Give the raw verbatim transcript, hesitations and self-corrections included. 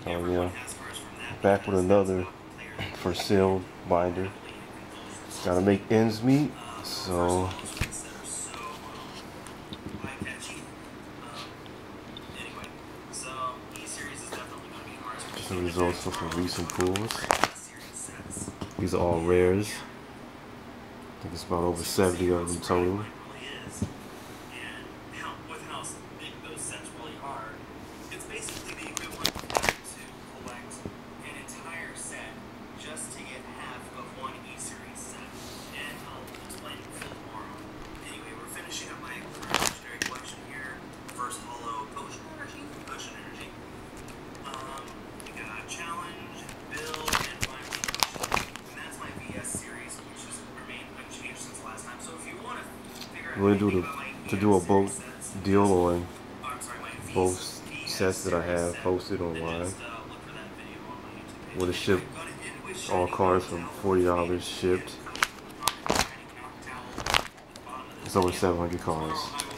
Oh yeah, back with another for sale binder. Gotta make ends meet, so some results of some recent pulls. These are all rares. I think it's about over seventy of them total. We're going to do the, to do a both deal on both sets that I have posted online. Would have shipped all cards from forty dollars shipped. It's over seven hundred cards.